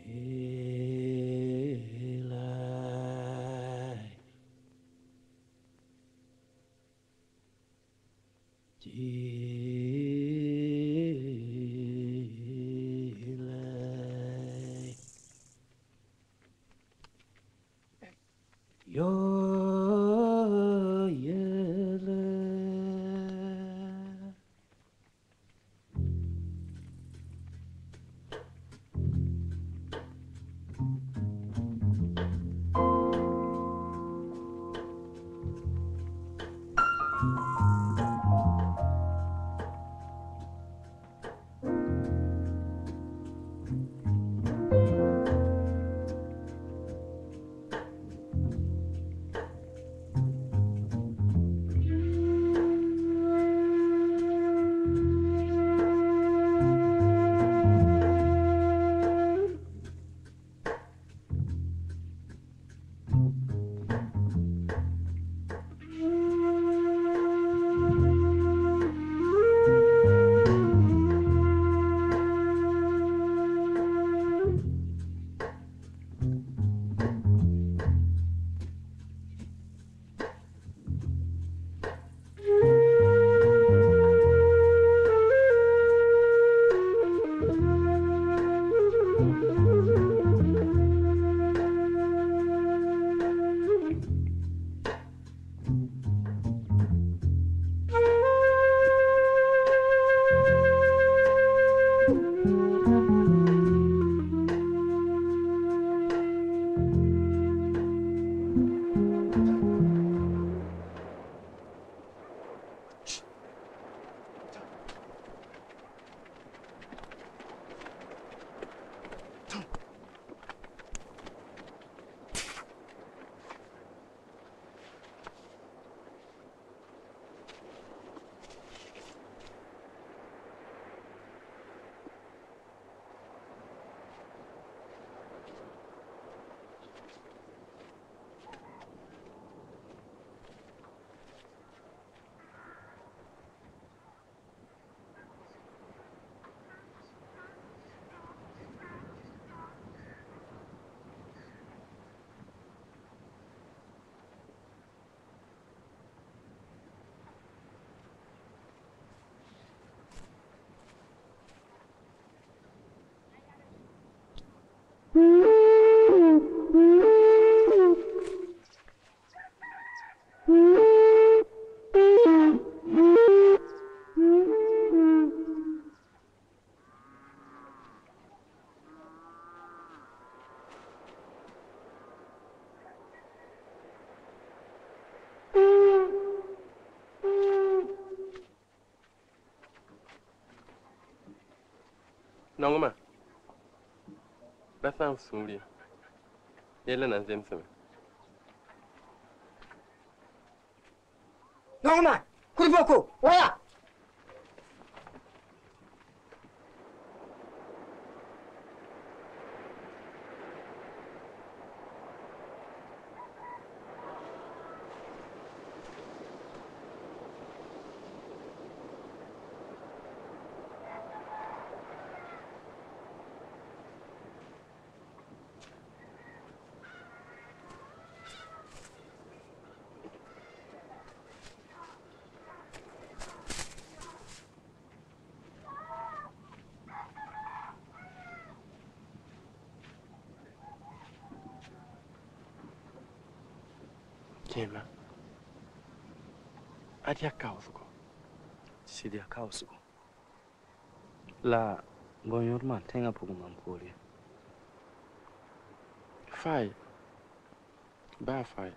Nongma. That's not Suli. Yellen and Simpson. Nongma, Kuriboku, where? Kema. Adia kausuko. Sidia kausuko. La bonyorma tenga pugu mampuri. Fai. Ba fai.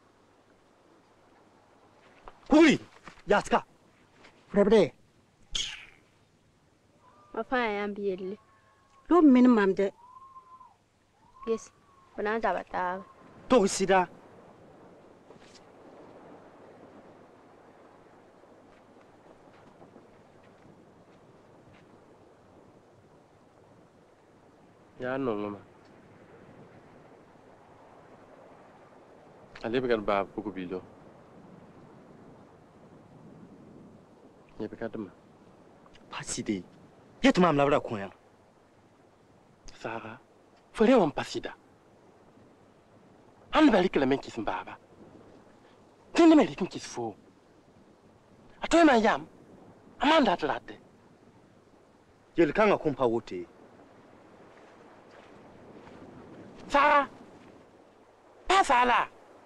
Kuri! Yaska! Frebre. Mafaya yambiyeli. Lo minimum de. Yes. Banana bata. To sida. Ya Nongma. Alibigan ba buku bilo. Yebekadama. Paside. Yetuma amlabra koya. Sara. Fore wan pasida. Han bali kala men kisin baba. Tinde me likin kis fo. Atoy man yam. Amanda atlate. Yel kanga kumpa wote. Sara. Pasala.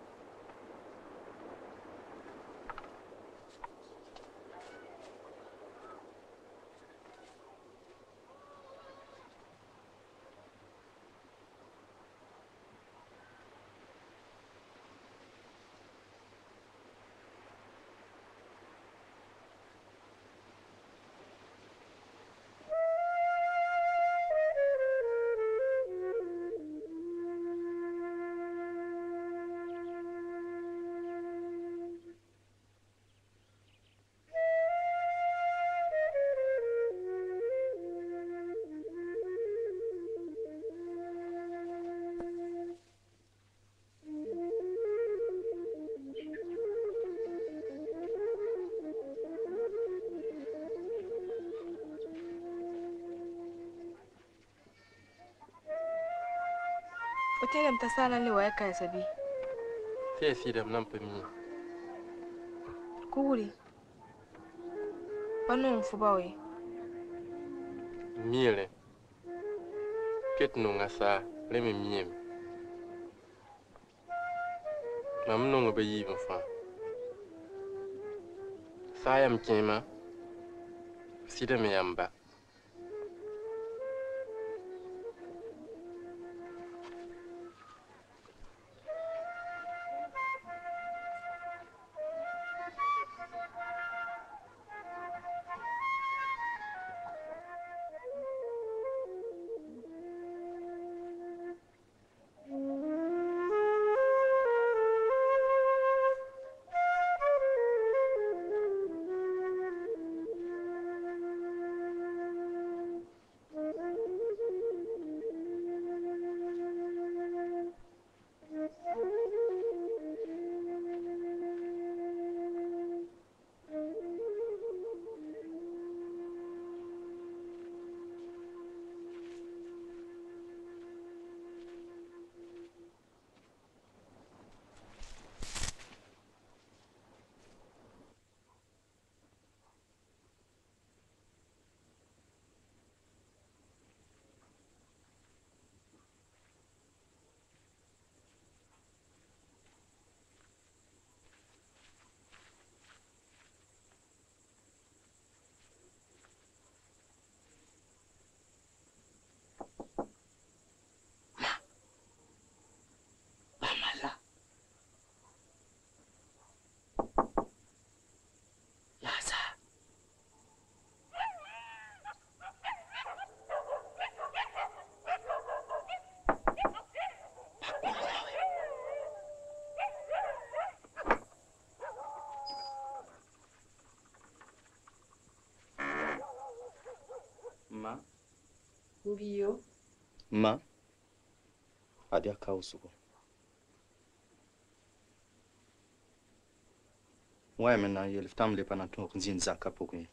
Hotel mtasala le waeka sabi. Te sidam nan pemi. Kuguri. Panu mfubawe. Miele. Ket no ngasa le me miem. Mam no be yi mfa. Sayam kema. Sidam yamba. Ma. Mbio. Ma. Adia kausugo. Why mena yel family pana to nzin zaka pokwe.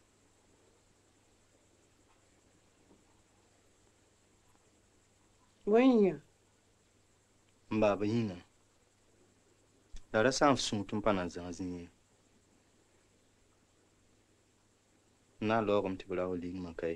Wanya. Mbaba yina. Dara sam sun tumpana zanzinye. Na logom tibula oling makai.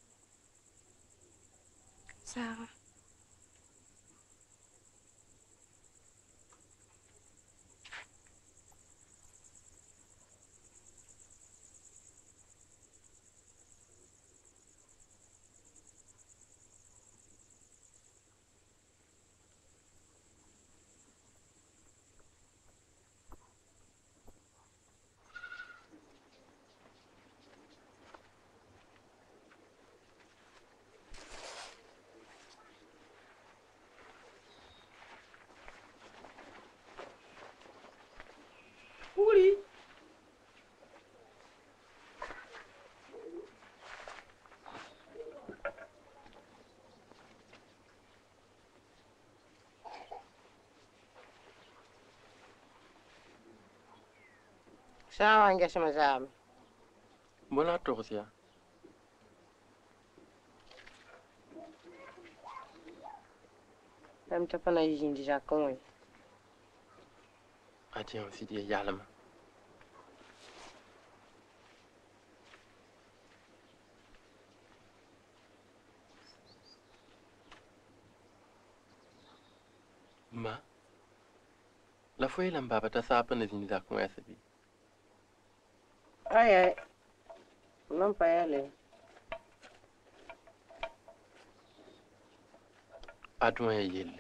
Sarah. Sawa ngesema sawa. Bona tosia. Tam tapana yindi jakonwe. Ati on sidi yalama. Ma. La foi la mbaba ta sapa na zini za kun asabi. Ai. Non pa ele. Adwa ya yelle.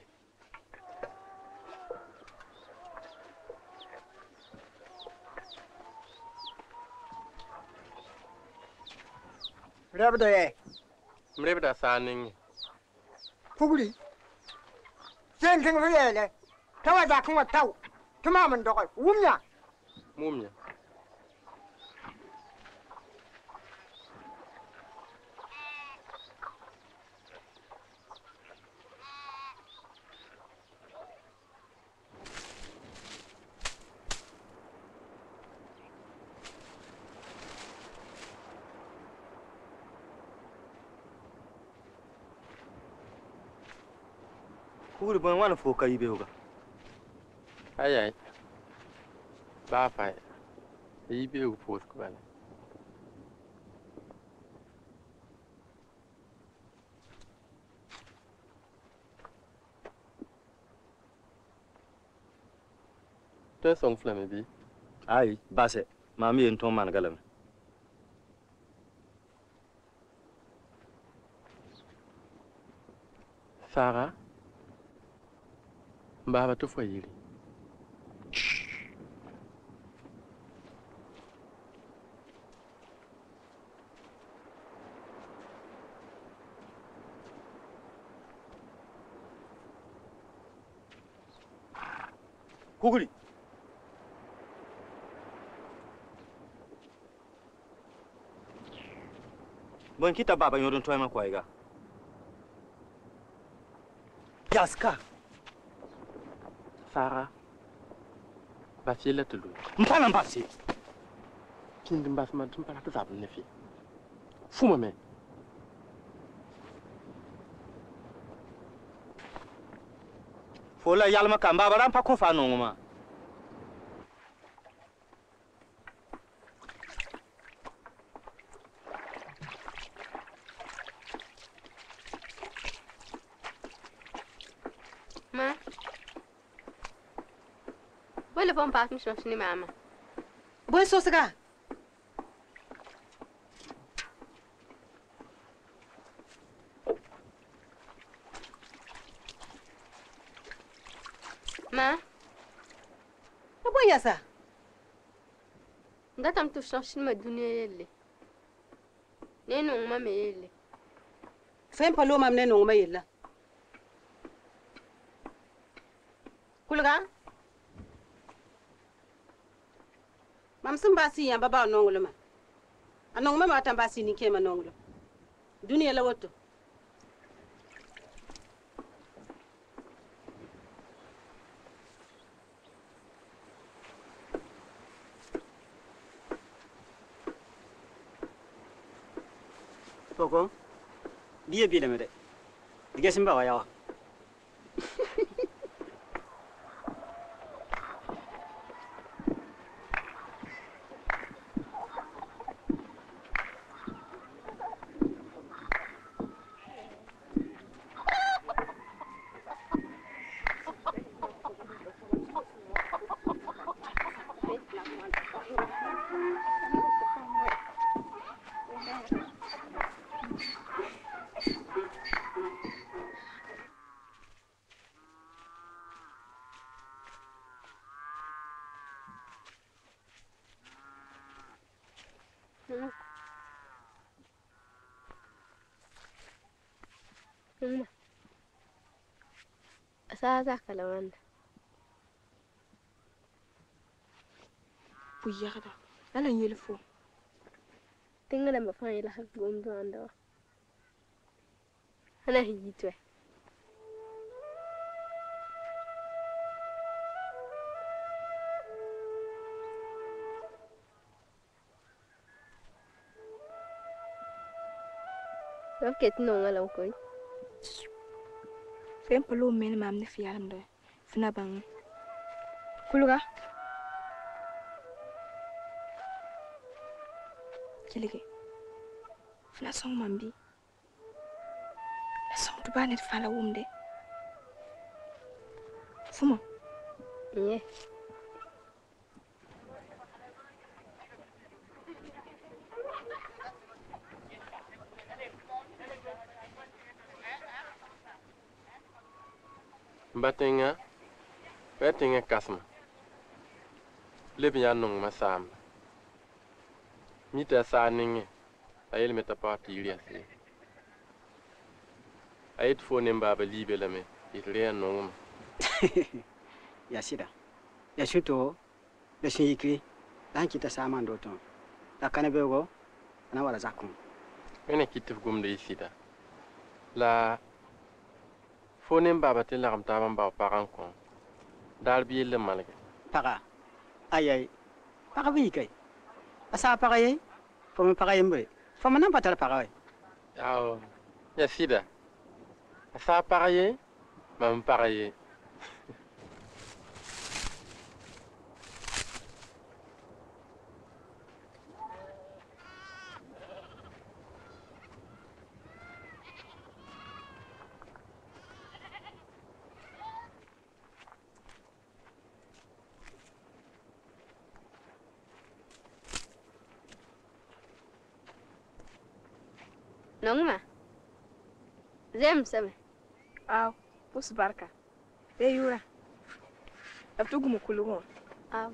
Rabdo ye. Mrebda saning. Fuguli. Sen ting fu yele. Tawa da kun taw. Tuma mun dogo. Wumnya. Mumnya. Kuri ban wani foka yi beoga. Ai. Ba fa. Yi be u pos ko bale. To song flame bi. Ai, base. Mami en ton man galam. Sarah. Mbaba to foi yiri. Kuguri. Bon kita baba yoron toy ma kwaiga. Yaska. Sarah. Ba fiela to lu. Mpana mbasi. Pindi mbas man tumpa ta zabu ne fi. Fuma me. Fola yalma kan baba ran pa ko fa nonguma. Ma. Vuoi le pompa mi sono di mamma. Boy so saga. Ma. Na boy yasa. Ndatam tu sono ma dunia yelle. Neno ma me yelle. Fem palo mam ne no ma yella. Kulga. Mam sun basi yamba ba nongolo ma. Anong ma mata basi ni kema nongolo. Dunia la woto. Poko, dia bila mere. Dia simba waya. Sasa kalamanda. Buyagda. Ala yelfo. Tinga da mafanya ila hagumdu ando. Ana hijitwe. Mam ket nonga lam koy. Fem palo men mam ne fialam de. Fina bang. Kuluga. Kilege. Fina song mambi. La song tu ba net fala wumde. Fuma. Ye. Batinga kasma. Leb ya nong ma sam. Mita sa ninge. Ayel meta pa piria si. Ayet fo ne mbaba libe la me. Itre nong ma. Ya sida. Ya shuto. Da shi yikri. Dan kita sama ndo ton. Da kana bego. Ana wala zakun. Mene kitif gumde isida. La fo ne mbaba te la kamta ba paran kon. Dal bi le malge. Paga. Ayay. Paga bi kai. Asa paga yai. Fo me paga yembre. Fo manan patal paga wai. Yao. Ya sida. Asa paraye. Mam paraye. Nongma. Zem same. Aw, pus barka. De yura. Aftu gumu kulugo. Aw.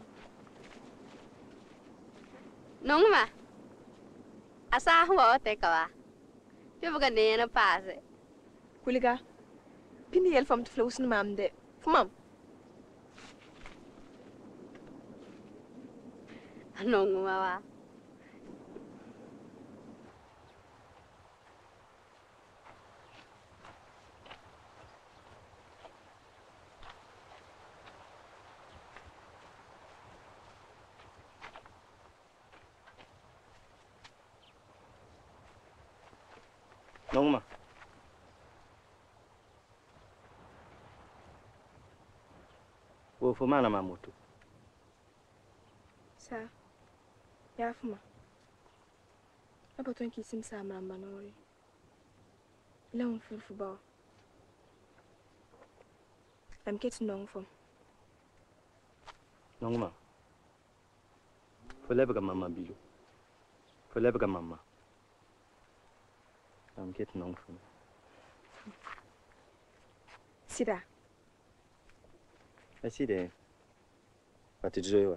Nongma. Asa huwa te kawa. Yo bukan ne na pase. Kuliga. Pini yel fam tu flous ni mam de. Fumam. Nongma wa. Nong ma. Wo fo mana mamutu. Sa. Ya fuma. Abaton ki sim sa mamba nori. Ila un furfu ba. Am ket nong fo. Nong ma. Fo lebe ga mama bilu. Fo lebe ga mama. Am ket nong fo. Sida. Asi de. Pati joy wa.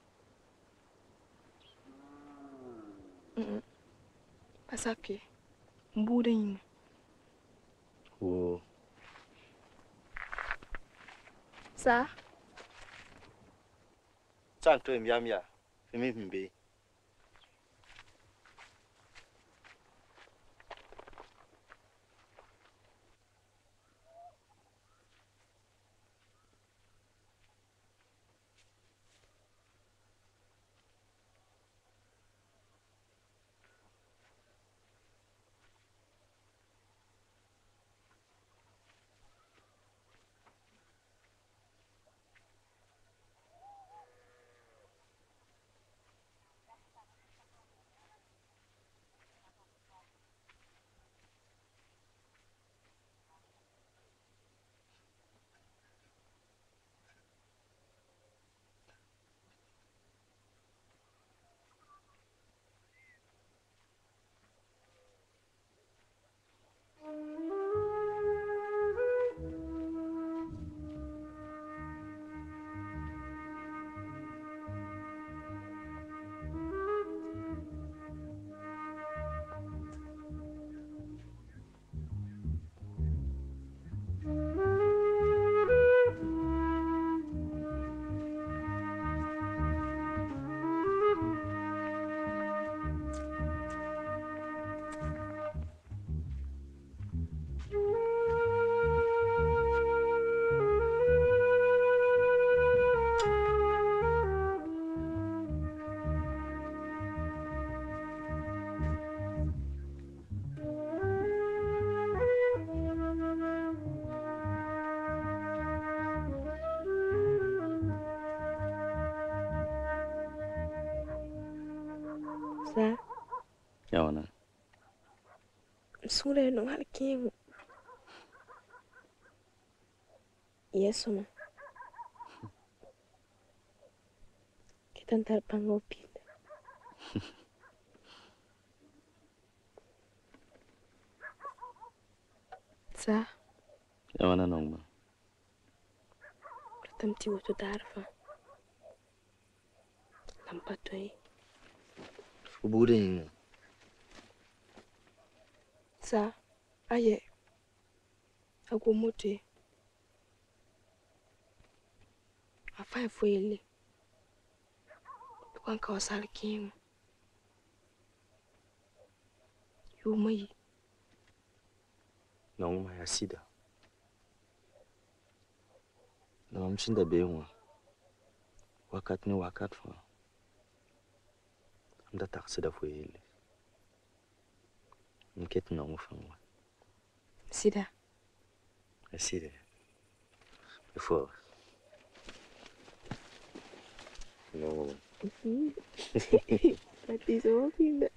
Pasake. Mbude yin. Wo. Sa. Santo yam ya. Femi mbe. Yawana. Sura no halkin. Yeso ma. Kitan tarpango pita. Sa. Yawana nongma. Tamti wato darfa. Lampatoi. Uburin. Sa. Aye. Agomote. Afai fuele. Tukan kawasal kim. Yumai. Nongma ya sida. Namshinda bewa. Wakat ni wakat fa. Amda taksida fuele. Nket nongma fangwa. Sida. Sida. Before. No. That is all in that.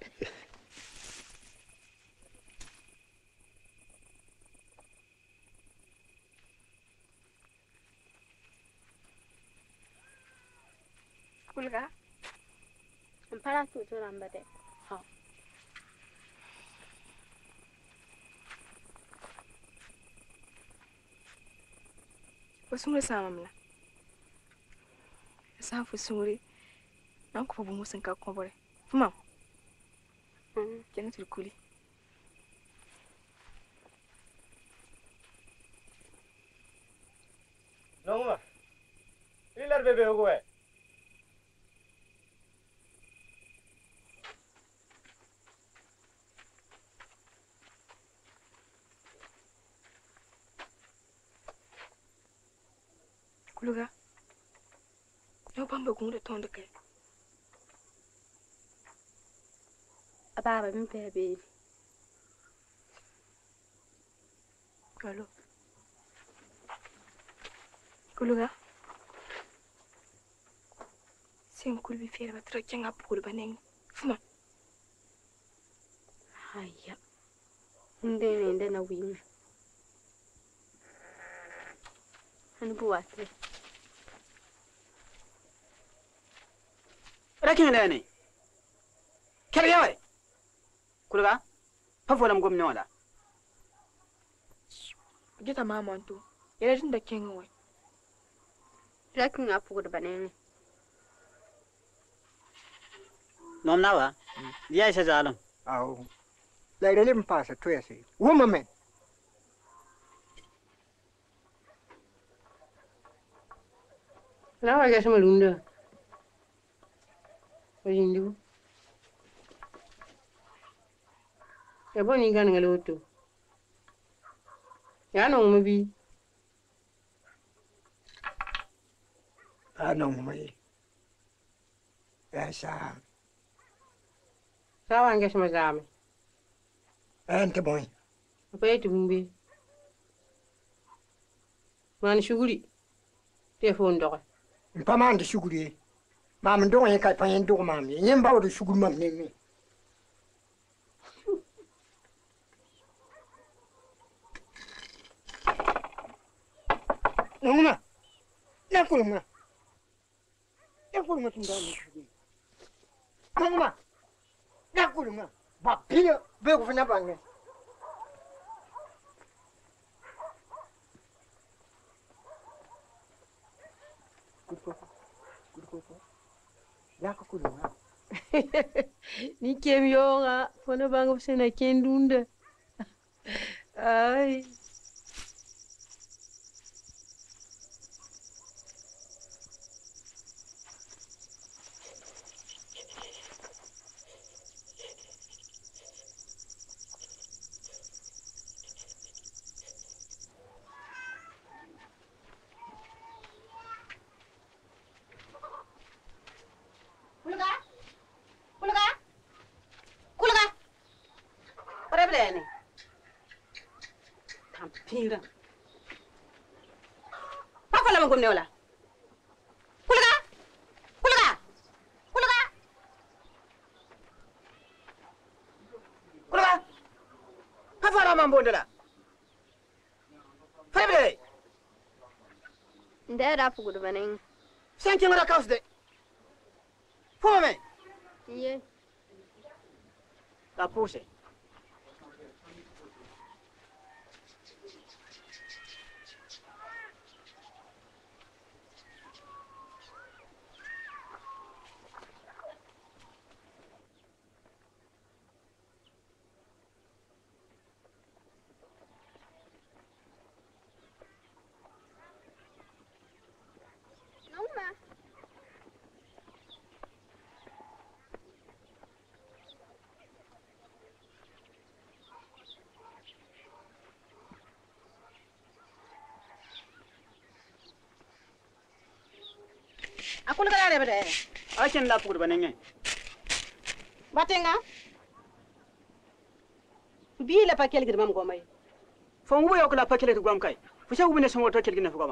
Kulga. Ampara tu tu rambade. Wasumre samamla. Sa fusumre. Nanko fa bumu sanka kobore. Fuma. Kenatul kuli. Nongma. Ilar bebe hogo. Kulga. Yo bamba kunde tonde kay. Ababa min pe be. Allo. Kulga. Sen kulbi fere batra kenga pukul baneng. Fuma. Haya. Nde na win. Hani buwate. Rakin da ne. Kar yawa. Kulga. Fafolam gomni wala. Gita mama antu. Yere tinda kenga wai. Rakin apu ko banene. Nom nawa. Dia isa zalam. Au. La irele mpasa tu ya si. Wuma men. Lawa ga sama lunda. Ojindu. Ya boni gan ngaloto. Ya no mubi. Anong mai. Esa. Sawa ga sama zame. Ente boy. Apa itu mumbi. Man shuguri. Telefon doka. Mpama ande shuguri. Mam ndo ye kai pan ndo mam ye. Nyemba wo shuguri mam ne mi. Nongma. Nakulma. Nakulma tunda ni shuguri. Nongma. Nakulma. Ba pia be ko fanya bange. Good. Yako kulma. Ni kem yoga. Fona bango sena kendunda. Ai. Pira. Apa lama gomne wala? Kulga. man bondala. Fabre. Ndera fugudu baning. Sanki ngara kausde. Fome. Ye. La puse. Aku le kala bede. Achen la pugur banenge. Batenga. Bi la pakel girmam gomay. Fongu yo kala pakele to gwam kai. Fusha ubine songo to kelgina fugama.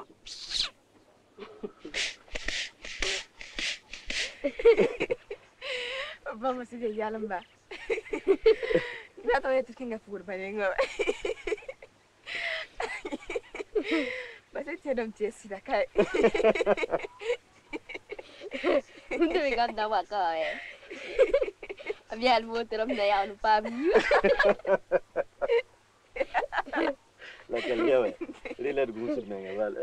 Vamos a ir a Lamba. Ya te voy a decir que fugur banengo. Mas eu tinha disse da kai. Hindi mi ganda wa ka eh. Abiyan mo tiram na yaw pa mi. La calidad, güey. Le gusta venga, vale.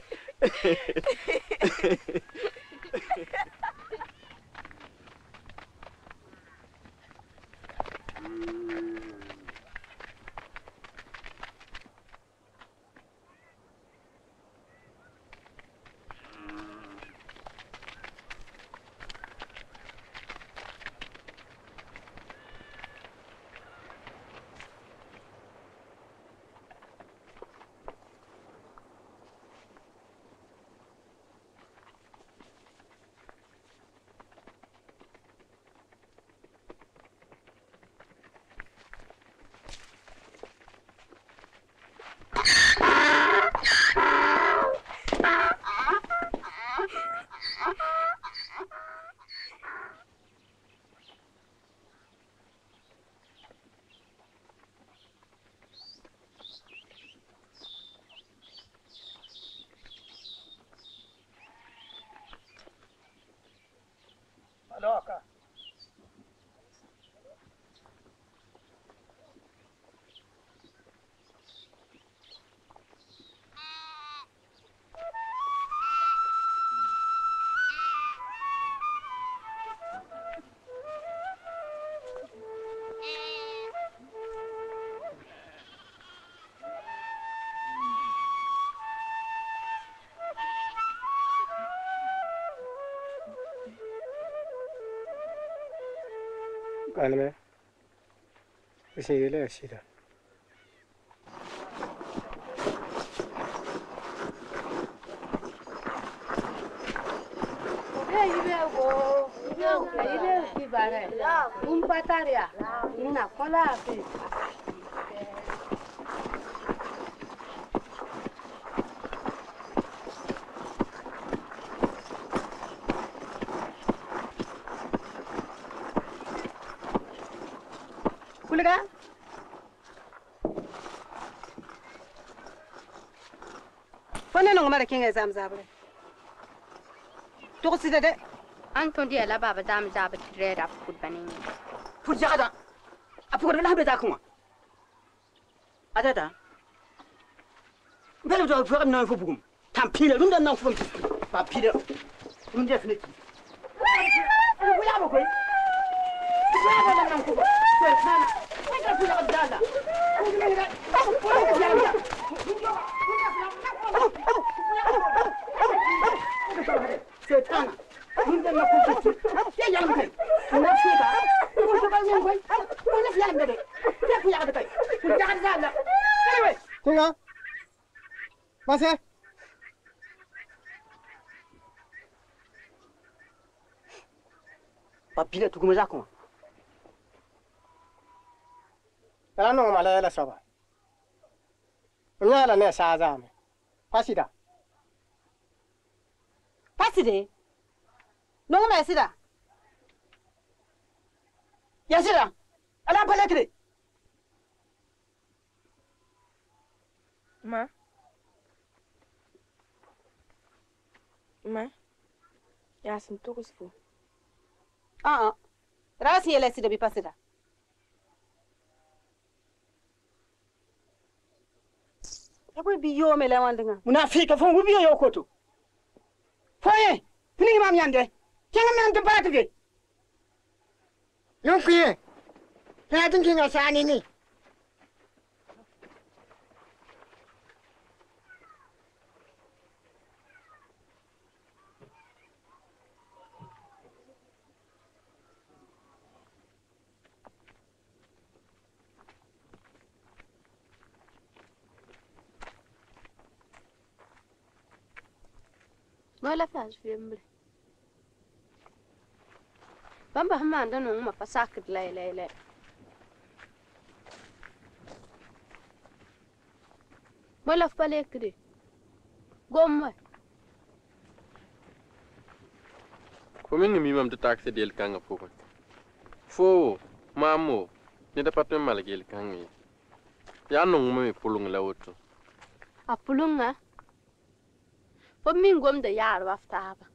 Loca. Anime. Usiyle asida. Kuliga. Fone no mara kinga zamzabre. To sida de. Anton dia la baba dam zaba trera fugudu baning. Fujada. Apugur la beta kuma. Adada. Belo do fugur na fubugum. Tampile lunda na fubum. Ba pile. Lunda definitely. Wala ba koy? Wala ba nan ko? Sana. Wala fuga dada. Setana. Lunda na fubum. Ya yang kai. Na figa. Ko ba nyen koy? Ko na fiya ndade. Ya fuya ka kai. Ku ja ka dada. Anyway. Tinga. Mase. Papila tukuma zako. Kala no mala la soba. Nya la ne sa za me. Pasida. Paside. No ma sida. Yasira. Ala palakre. Ma. Ma. Ya sun to kusfu. Rasi yele sida bi pasida. Yabo bi yo mele wandinga. Munafika fon wubiyo yo koto. Foye, fini mam yande. Kenga men to patike. Yonkiye. Ya tinkinga sani ni. Moi la faz fiembre. Bamba hamanda no ma pasakit lay. Moi la fale kri. Gomma. Fo min mi mam de taxe del kanga foko. Fo mamo ni da patme malgel kangi. Ya no me pulung la woto. Apulunga. Fo min gom da yar waftaba.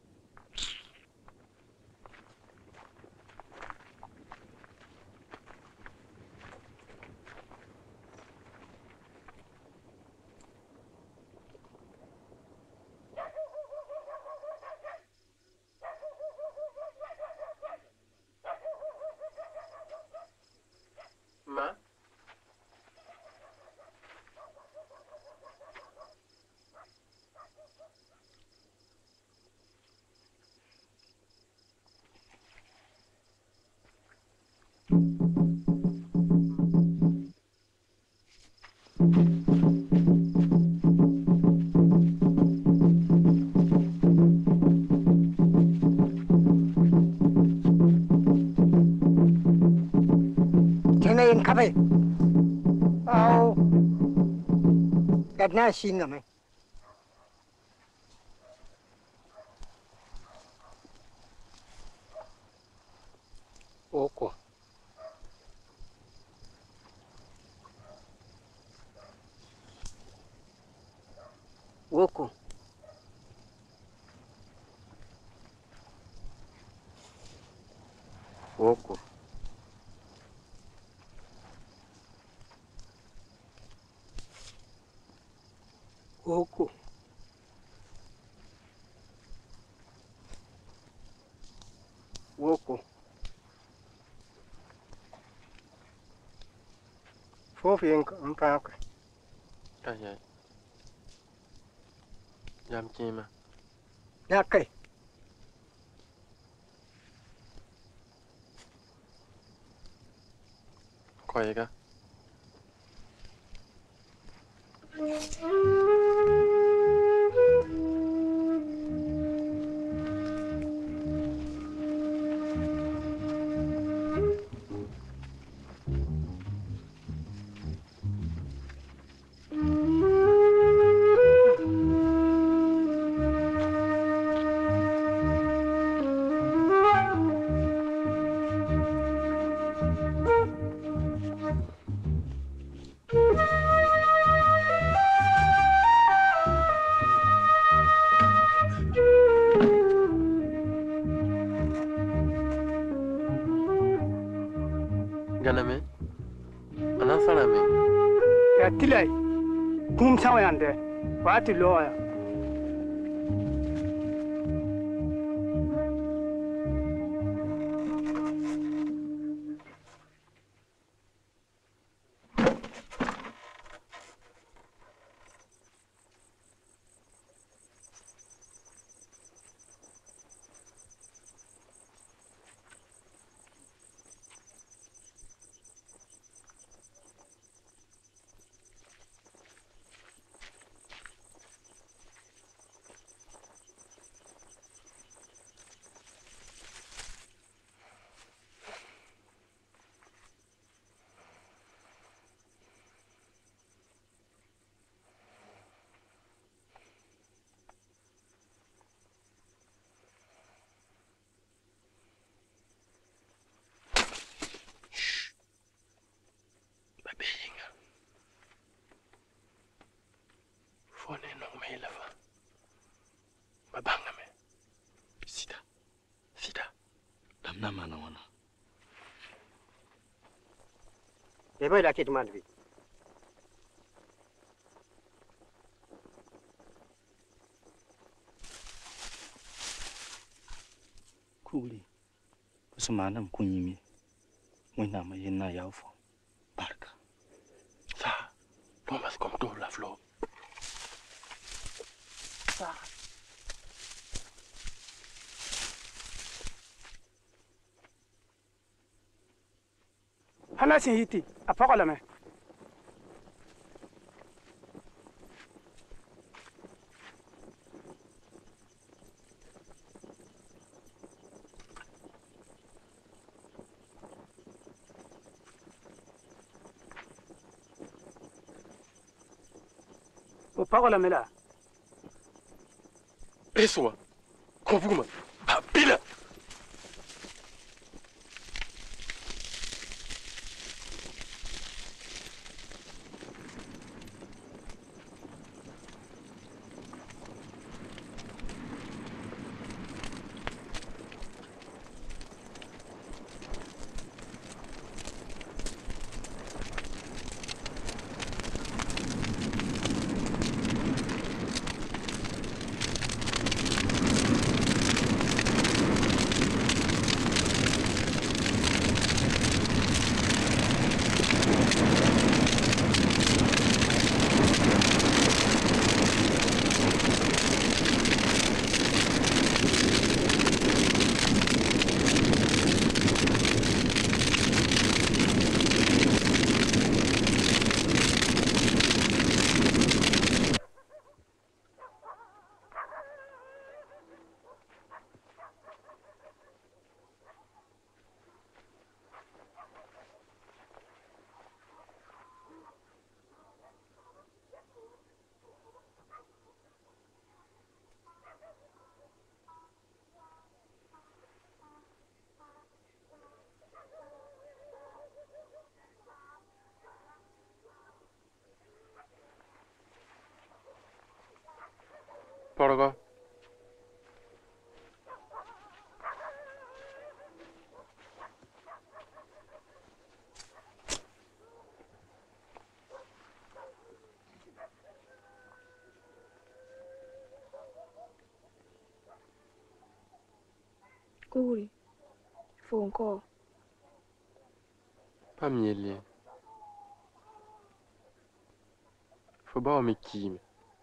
Ma. Tenayin kape. Au. Kadna singa me. Oko. Woko. Oko. Woko. Woko. Fofi mpaka. Ay. Jam kima. Nakai. Koyega. Ganame. Ana salame. Ya tilai. Kum sawa yande. Wati loya. mana wana. Ebe la kit man bi. Kuli. Semana mkunyimi. Mwina mayena yaufo. Barka. Sa, Thomas kom door la flo. Sa. Hala sin hiti, a pakola me. O pakola me la. Pessoa, confuma. Pila. Porgo. Kuri. Phone call. Pamieli. Faut pas me kime.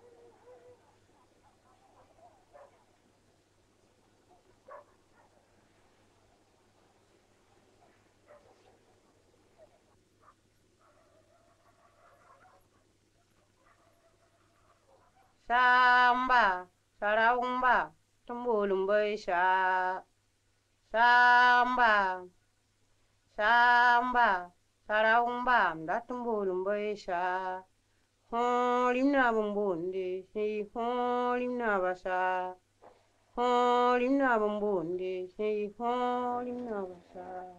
Samba, Saraumba, Tumbulumbai Sha. Samba, Samba, Saraumba, Datumbulumbai Sha. Holimna Bumbundi, si Holimna Basa. Holimna Bumbundi, si Holimna Basa.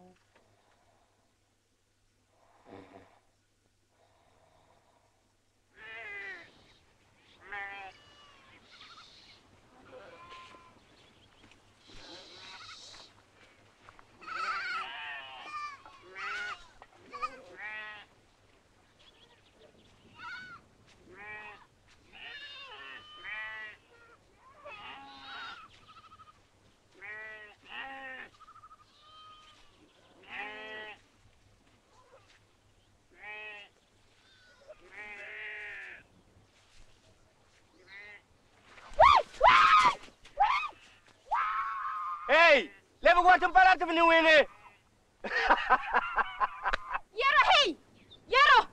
Hey! Leva gua temparate veni wene. Yaro, hey! Yaro!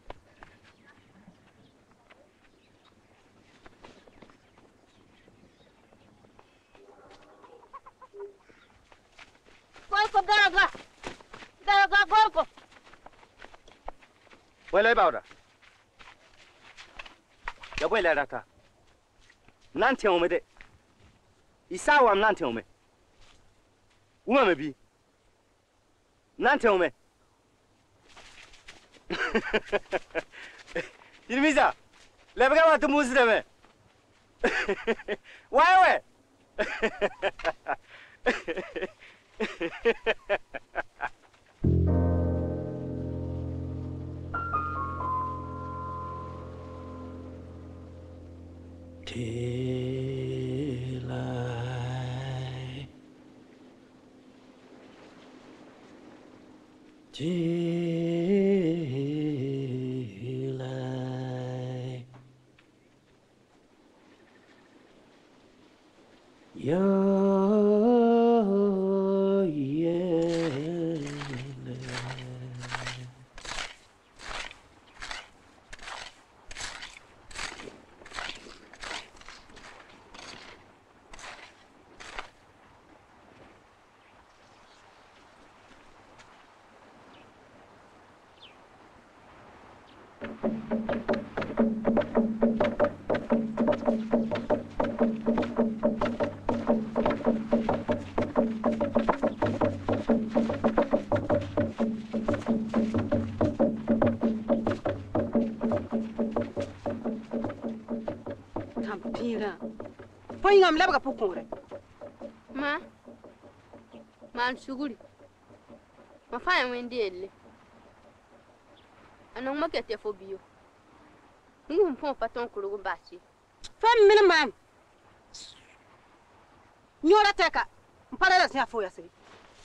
Golko daraga. Daraga golko. Wala ibawda. Ya boy la rata. Nante o mede. Isawa nante o me. Uma me bi. Nante o me. Irmiza. Lebga wa tu muzi deme. Wewe. Till I Tampira. Põe ngam leba ka pukure. Ma. Man suguri. Ma fa en wendi elle. Anong makete fo biyo. Ngum pon paton kulugu basi. Fem min mam. Nyora teka. Mpara la sia fo ya se.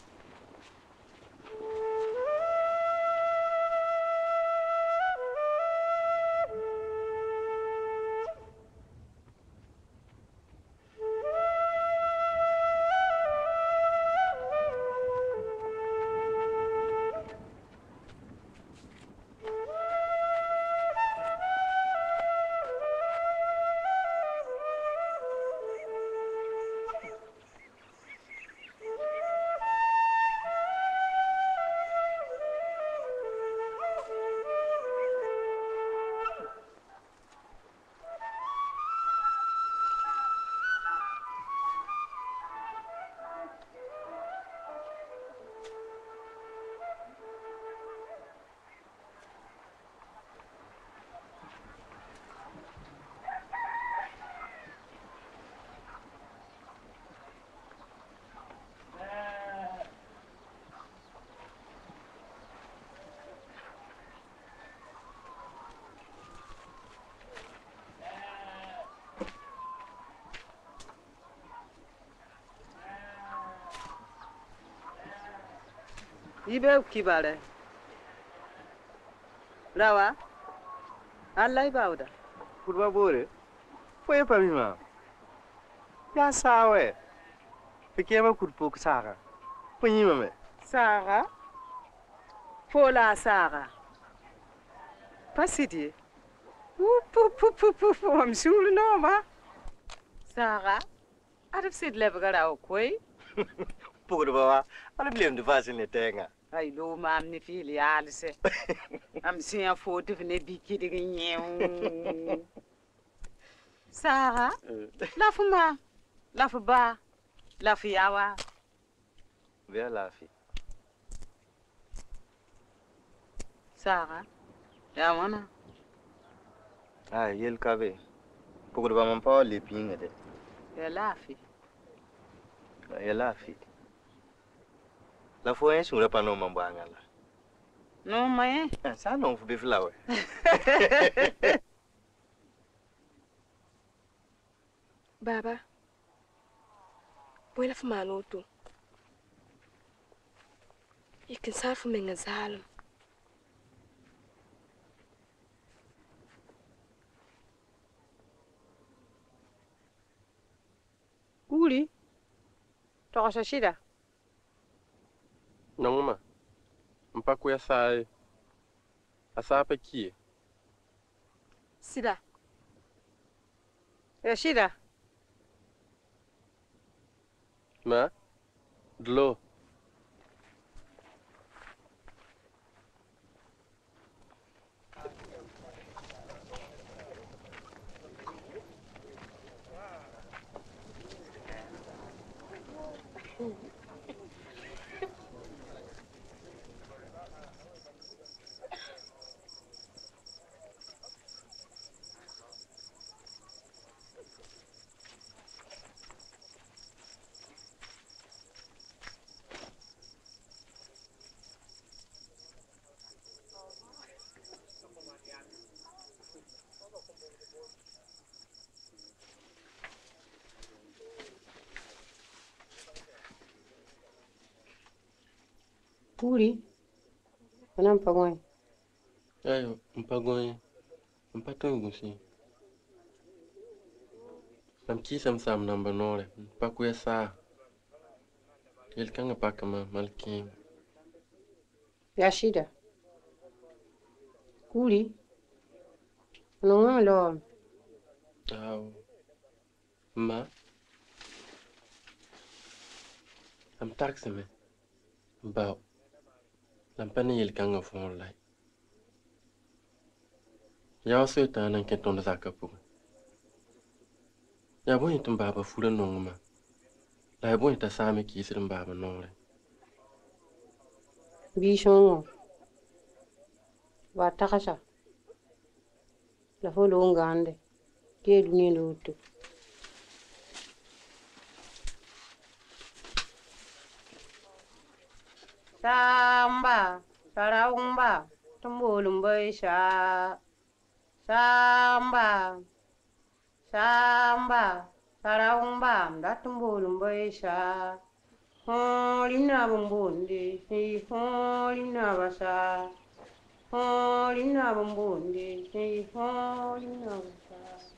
Ibe kibare. Rawa. Allah ibauda. Kurba bore. Foi para mim, mano. Já sabe. Pequena curpo que saga. Põe mame. Saga. Fola saga. Pasidi. Am sulu no ma. Saga. Arif sid lebgara o koi. Kurba, ana blem de vaze ne tenga. Ai lo mam ni fili alse. Am sia foto ne bikidi nyew. Saga. Lafu ma. Lafu ba. Lafu yawa. Via lafi. Saga. Ya mana. Ah, yel kabe. Kurba man pa le pinga de. Ya lafi. Ya lafi. La foi en sura pa no mambanga la. No mai. Sa non fu be flawe. Baba. Boy la fuma loto. Ikin sarfu min zalim. Uli. Toka shida. Nongma. Mpaku ya sai. Asapa kie. Sida. Ya shida. Ma. Dlo. Kuri. Ana mpagoi. Ayo, mpagoi. Mpatungusi. Sam sam namba nore. Pakuya sa. Yelkanga pakama malkim. Yashida. Kuri. Ano lo. Aw. Ma. Am taksime. Bao. Lampani yelkanga fon lai. Ya so ta nan ke ton zakapu. Ya bo yitum baba fura nongma. La bo yita sami kisirin baba nore. Bishongo. Wa takasha. La folo ngande. Ke dunia lutu. Samba, saraumba, tumbulumbai sha. Samba, samba, saraumba, ndatumbulumbai sha. Holina bumbundi, holina basa. Holina bumbundi, holina basa.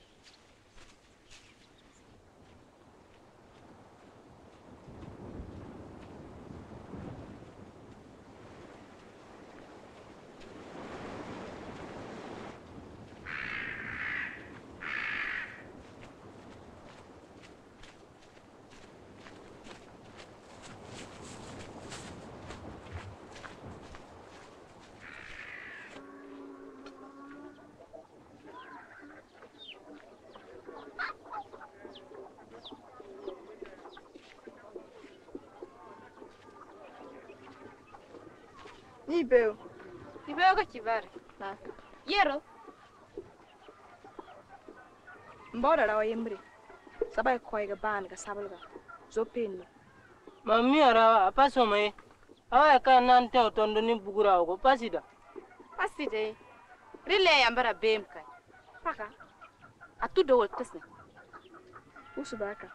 Ibeu. Ibeu ka kibare. Na. Yero. Mbora rawa yembre. Sabai koi ga ban ga sabulga. Zopin. Mami arawa apaso mai. Awa ka nan te otondo ni bugura ko pasida. Paside. Rile yambara bem kai. Paka. Atu do woltesne. Usubaka.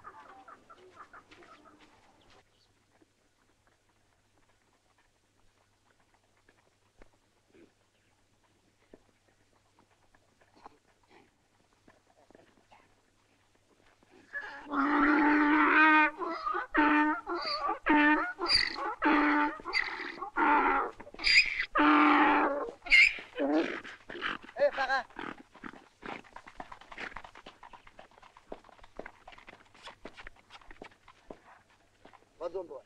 Paka. Wazombo.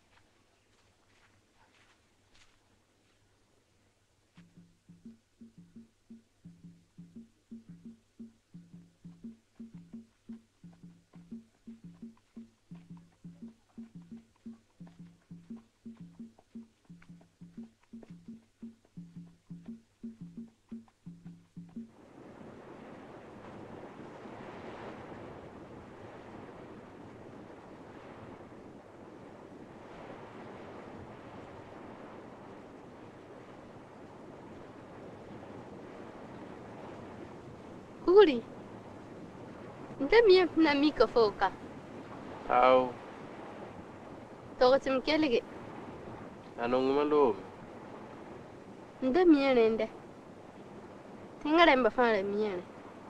Kuri. Nda miye na mika foka. Aw. Togotim kelige. Anongma lo. Nda miye nende. Tingare mba fara miye.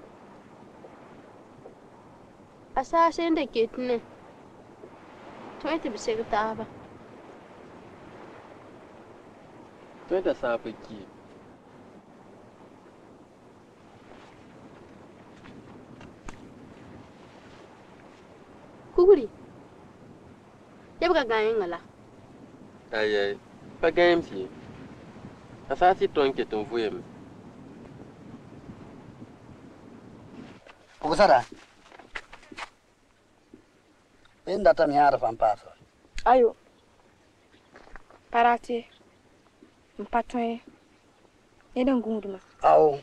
Asa sende ketne. Toite bisega taba. Toita sabe ki. Kuri. Yabga gayen ngala. Ay. Pa game si. Asasi tonke ton vuyem. Pugusara. Enda tam yara pampaso. Ayo. Parate. Mpatoe. Eda ngunduma. Au.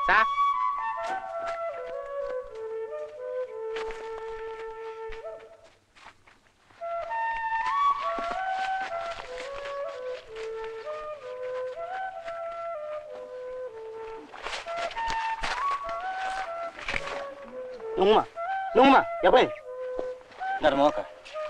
Sa. Nungma, ya bai. Dar moka.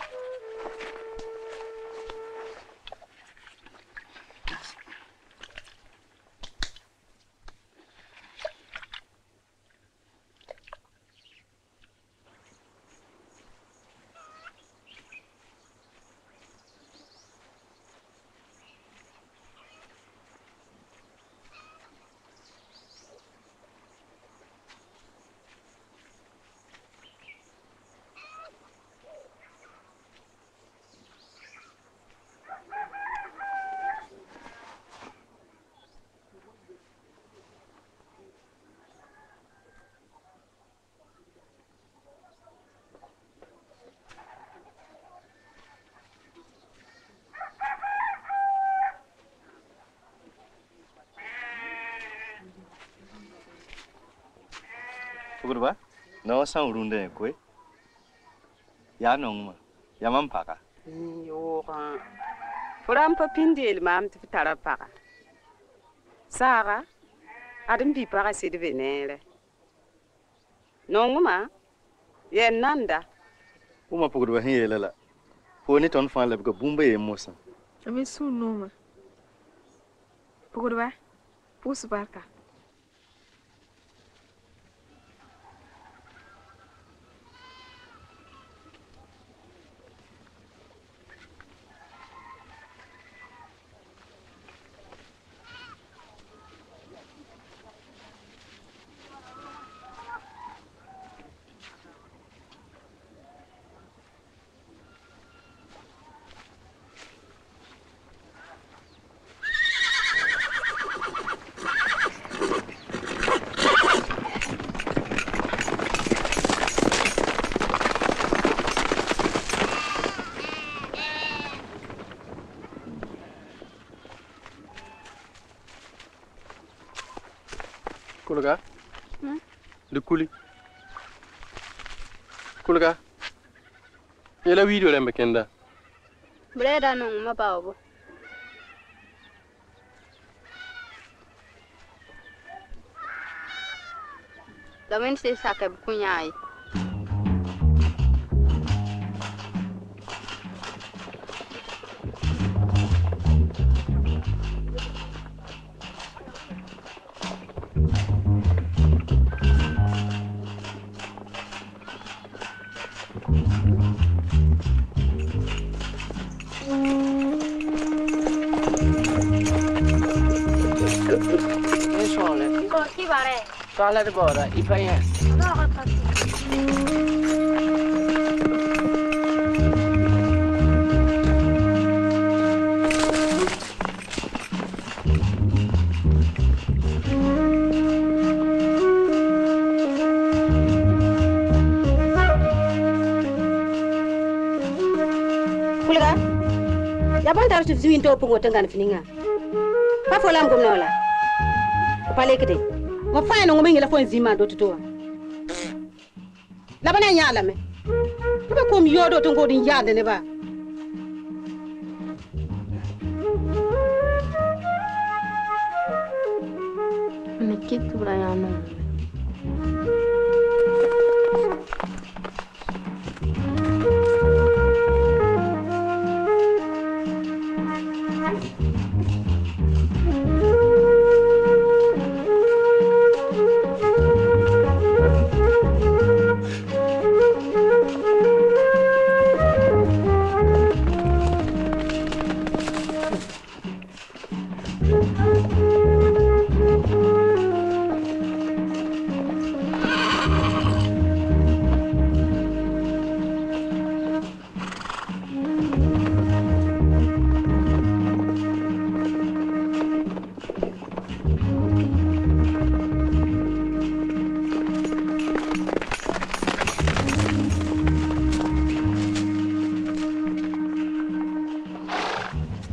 Pugurba, no sang urunde koi. Ya nongma, ya mampaka. Yo ha. Furam pa pindel mam ti tara para. Sara, adam bi para se de venere. Nongma, ye nanda. Uma pugurba hin yelela. Foni ton fan leb ko bumba ye mosa. Ami su noma. Pugurba, pus barka. Kulga? De kuli. Kulga? Yela video lembe kenda. Breda nung mabawo. Damen se saka kunyai. Sala de bora, e vai. Kulga, ya ban tar tu zuin to pungo tangan fininga. Pa folam gomnola. Pale kete. Mo fa no ngomengela fo nzima do tutoa. La bana nyala me. Ko ko mi yodo to ngodi yande ne ba. Ne kitu brayano.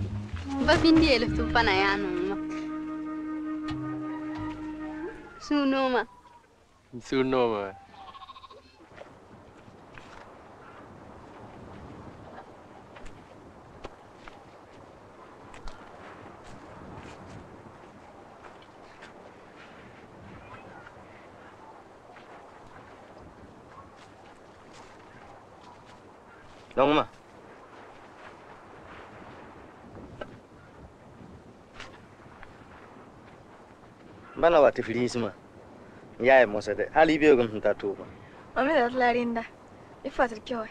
Bapindi ele tu panayano. Suno Noma. Sunoma. Nongma. Bana wati filisma. Yaye mosade. Hali biyo gum tatu. Mami da larinda. Ifatir kyoy.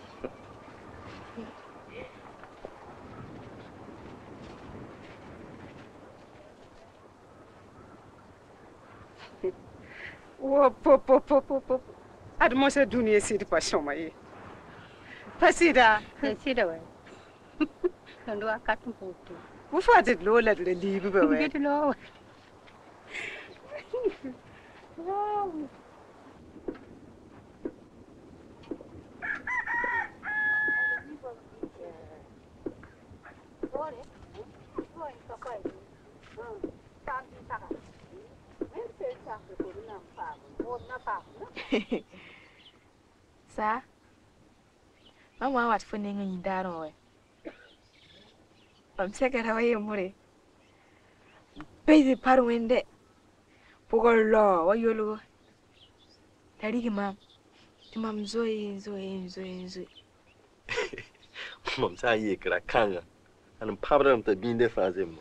Wop. Admosa dunia sidi pa shoma ye. Pasida. Sida we. Ndo akatum putu. Wufa dit lola de libi be we. Get lo. Sa. Mama wat fune ngi daro we. Pam sekara waye mure. Bezi parwende. Pugolo wayolo. Tariki mam. Timam zoe. Mam sa ye kra kanga. An pabram ta binde fazem.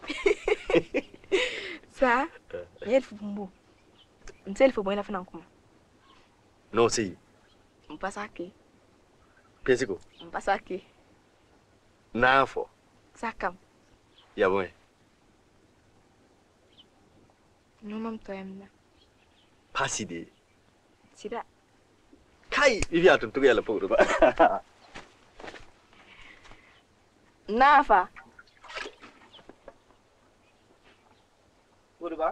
Sa. Yelfu bumbu. Nselfu boina fana kuma. No si. Mpasaki. Pesiko. Mpasaki. Nafo. Sakam. Ya boy. No mam toyamna. Paside. Sida. Kai, vivi atun tu yala puru ba. Nafa. Puru ba.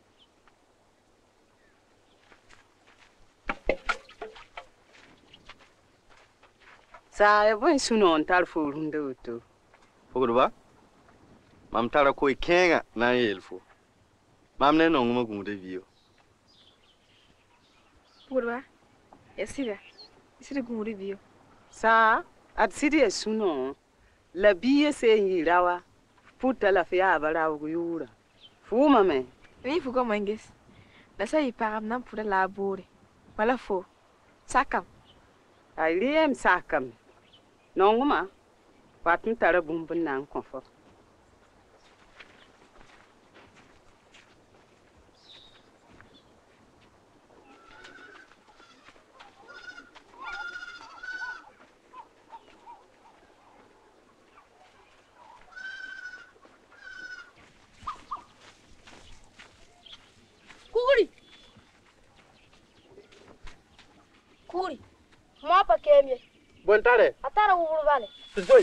Sa ya bon sunon tar furunde uto. Puru ba. Mam tara koi kenga na yelfo. Mam ne nonguma gumude vio. Purba. Sida gumuri biyo. Sa at sidi ya sunon. La biye se yirawa. Puta la fiya bara yura. Fuma me. Ni fuko mangis. Na sai param nan pura labore. Wala fo. Sakam. Ai riem sakam. Nonguma. Patun tara bumbun nan konfo. Kuri. Mapa kemye. Buentare. Atara wuru vale. Boy.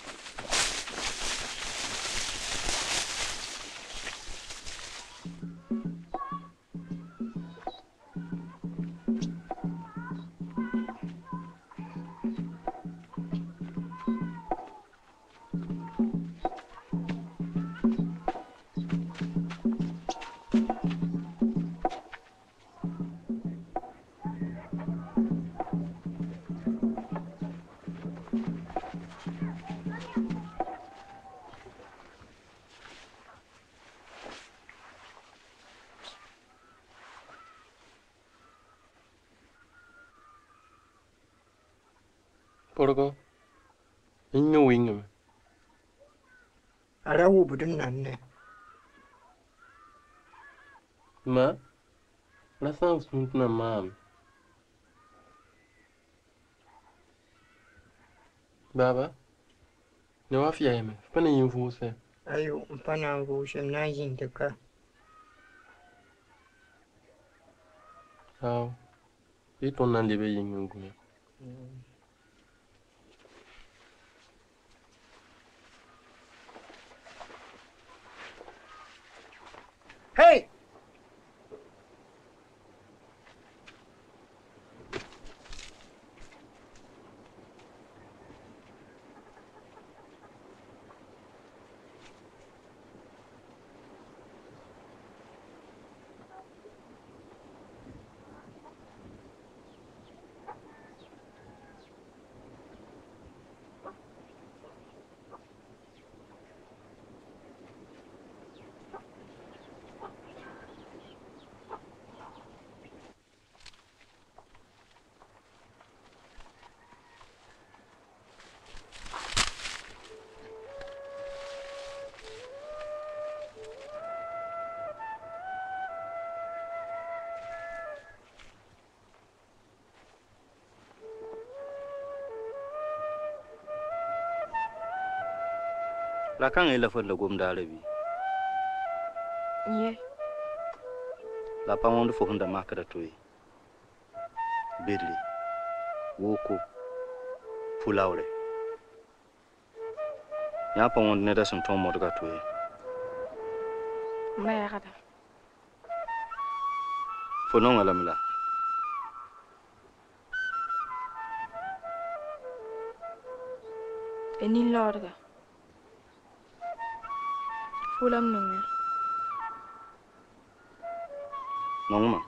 Porgo. Inyo wingam. Ara wo budun nanne. Ma. La sang suntna mam. Baba. Ne wa fiya yeme. Pana yinfu se. Ayo mpana wo shemna yindaka. Sao. Iton nan libe yingam kuma. Hey! La kan ila fo la gom dale bi. Nye. La pa wonde fo hunda makara toy. Birli. Woko. Fulawle. Ya pa wonde ne da sun ton modga toy. Mna ya kata. Fo non alamla. Enin lorga. Fulam nunga. Nongma.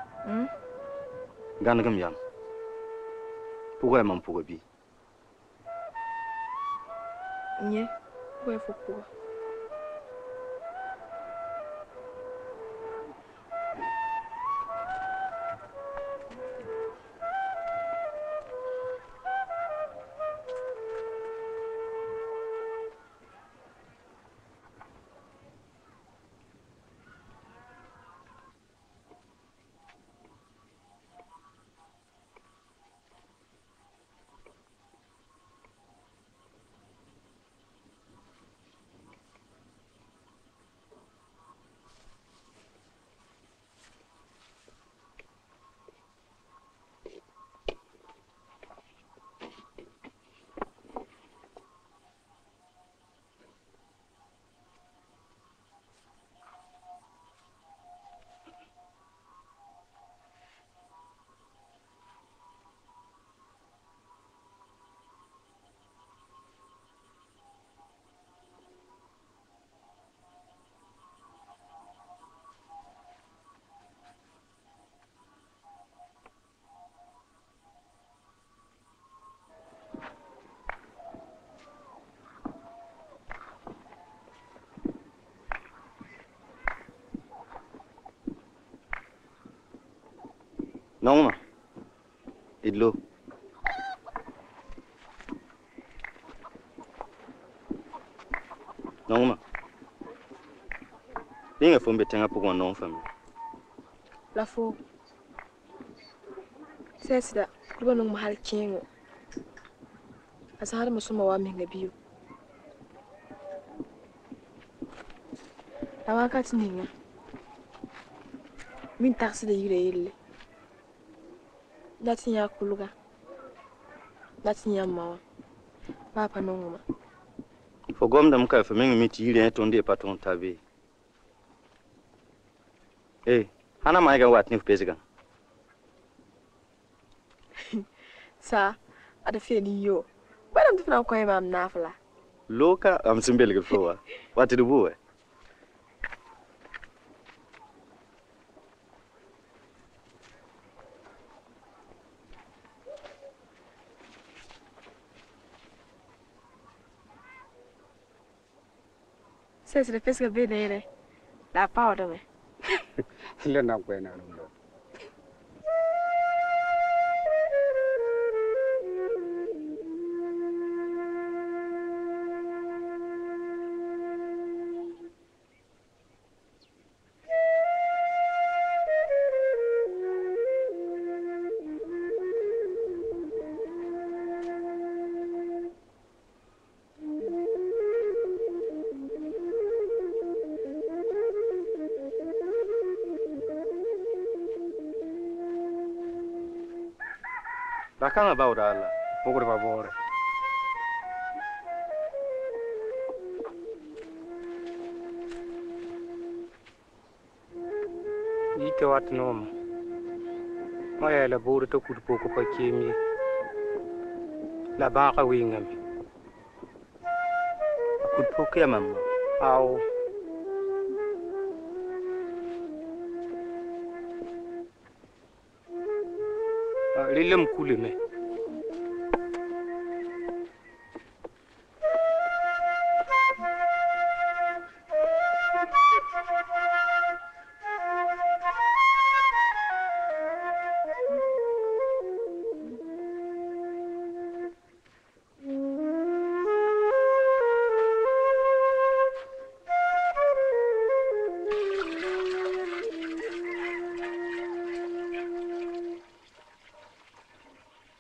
Ganagam yam. Puga man puga bi. Nye. Puga fo puga. Nongma. Idlo. Nongma. Dinga fombe tenga pokon non fami. La fo. Sesida, kuba nung mahal kingo. Asahara musuma wa minga biyo. Awakati ninga. Min taxi de yire yille. Datin ya kuluga. Datin ya mawa. Papa nongma. Fo gomda mka fa mengi miti yire tonde paton tabe. Hana maiga watni fpesiga. Sa, ada feli yo. Badam tufna ko imam nafla. Loka am simbel gfowa. Wati dubuwe. Se le pesca bene la pauda me. Le na kwena lo. Rakanga bawda alla. Pokor ba bore. Ite wat nom. Maya la buru to kudu poko pa kemi. La baka wingami. Kudu poko ya mamma. Au. Lilem kule me.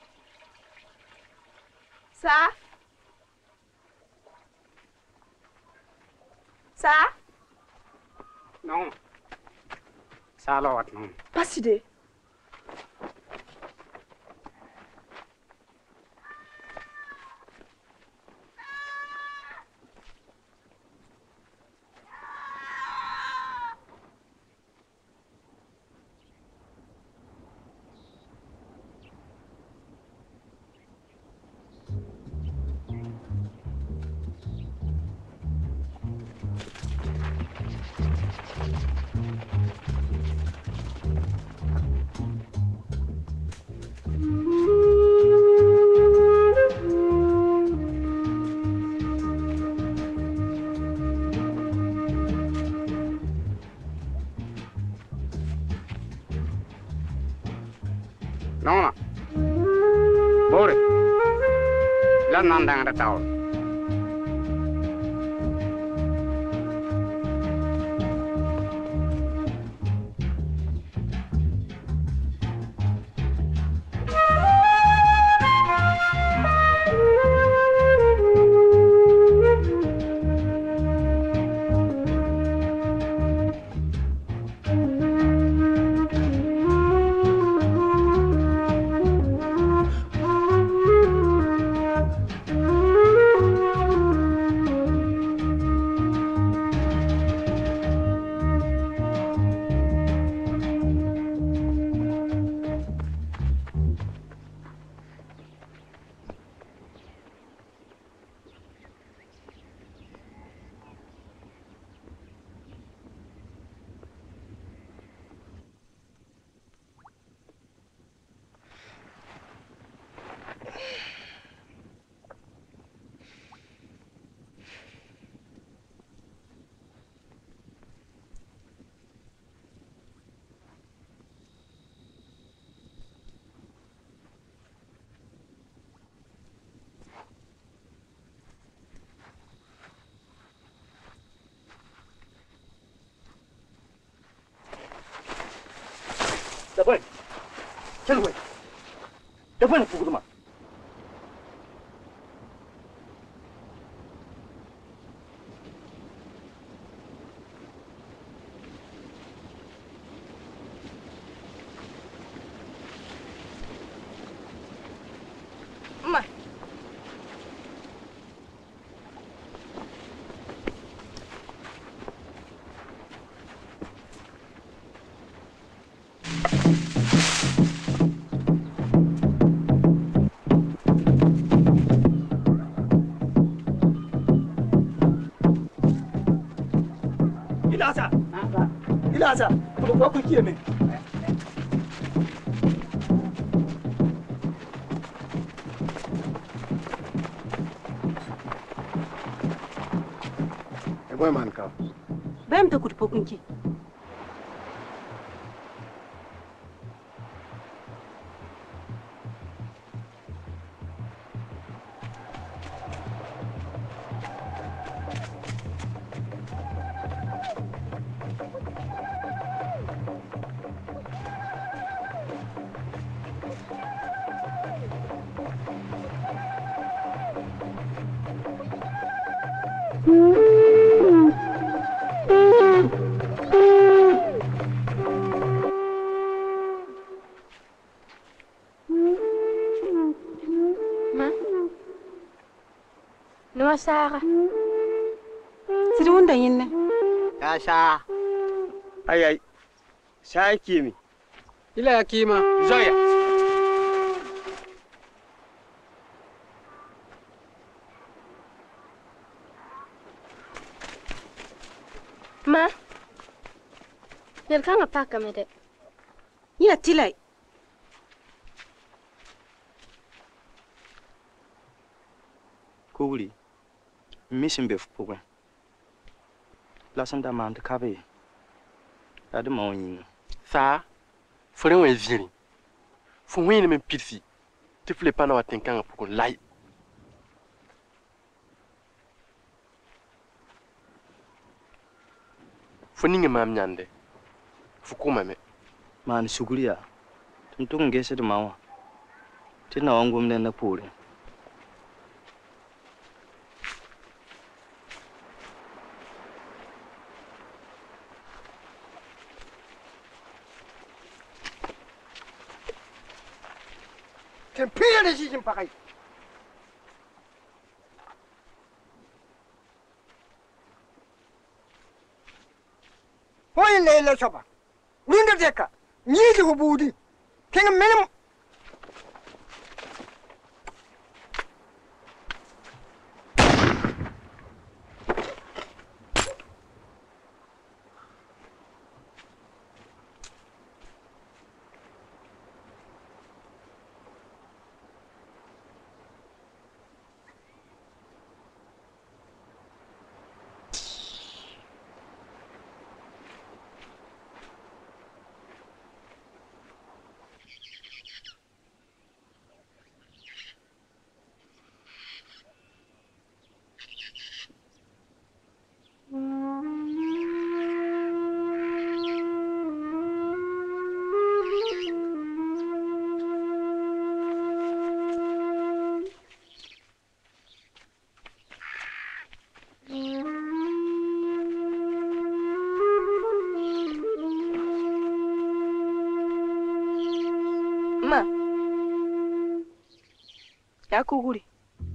Sa? Sa? Non. Sala wat non. Paside. Non. Bore. Lan nandang ada tahu. Dapat. Cakap weh. Dapat nak pukul mak. Ma. Ilaza, kudu kwa kukie me. Boy man ka. Bam to kudu pokunki. Numa Sara. Sidi wunda yinne. Ya sha. Ai. Sha kimi. Ila ya kima. Zoya. Ma. Yel kanga paka mede. Ina tilai. Kuguli. Mission be program. Lasam da man de kabe. Ade mawin. Sa. Fore we viri. Fo wini men pirfi. Tu fle pana watin kanga pukun lai. Fo ninge mam nyande. Fo kuma me. Man suguliya. Tuntung gese de mawa. Tina wangum den na pure. Tem pila de gente para aí. Foi leila soba. Linda deca. Ni de hubudi. Tem menos. Ma. Ya kuguri.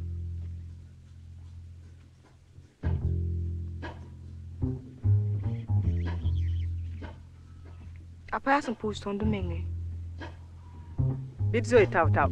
Apa ya sun post on domingue. Bitzo tau tau.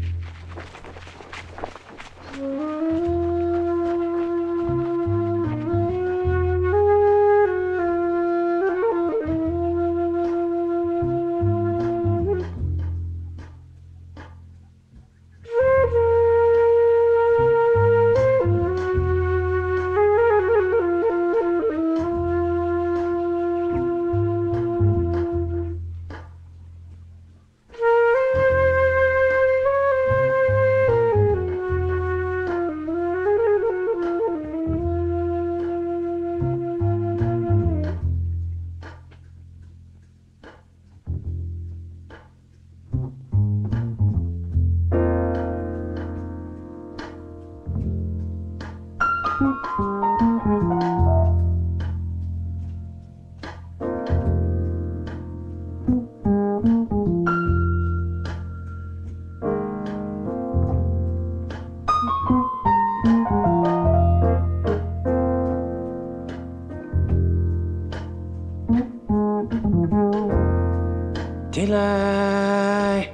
Delay.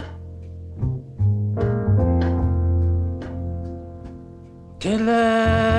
Delay.